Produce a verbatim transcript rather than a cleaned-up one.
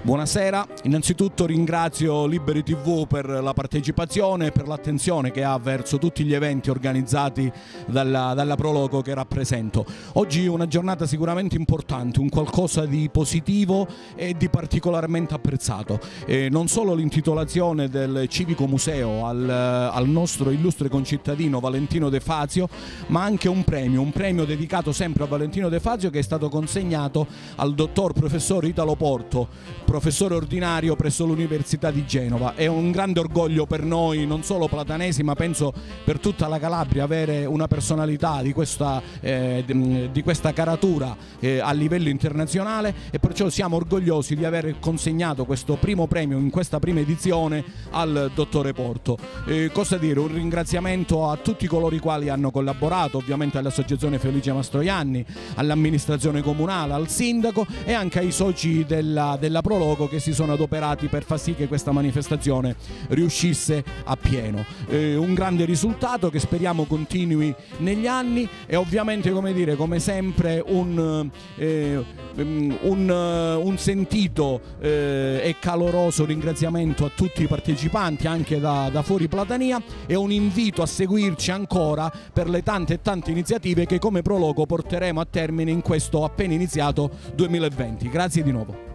Buonasera, innanzitutto ringrazio Liberi tivù per la partecipazione e per l'attenzione che ha verso tutti gli eventi organizzati dalla, dalla Proloco che rappresento. Oggi è una giornata sicuramente importante, un qualcosa di positivo e di particolarmente apprezzato. E non solo l'intitolazione del Civico Museo al, al nostro illustre concittadino Valentino De Fazio, ma anche un premio, un premio dedicato sempre a Valentino De Fazio che è stato consegnato al dottor professor Italo Porto, professore ordinario presso l'Università di Genova. È un grande orgoglio per noi, non solo platanesi, ma penso per tutta la Calabria, avere una personalità di questa, eh, di questa caratura eh, a livello internazionale, e perciò siamo orgogliosi di aver consegnato questo primo premio in questa prima edizione al dottore Porto. Eh, cosa dire? Un ringraziamento a tutti coloro i quali hanno collaborato, ovviamente all'Associazione Felice Mastroianni, all'amministrazione comunale, al sindaco e anche ai soci della, della Proloco che si sono adoperati per far sì che questa manifestazione riuscisse a pieno. Eh, un grande risultato che speriamo continui negli anni, e ovviamente, come dire, come sempre un, eh, un, un sentito eh, e caloroso ringraziamento a tutti i partecipanti anche da, da fuori Platania, e un invito a seguirci ancora per le tante e tante iniziative che come Proloco porteremo a termine in questo appena iniziato duemilaventi. Grazie di nuovo.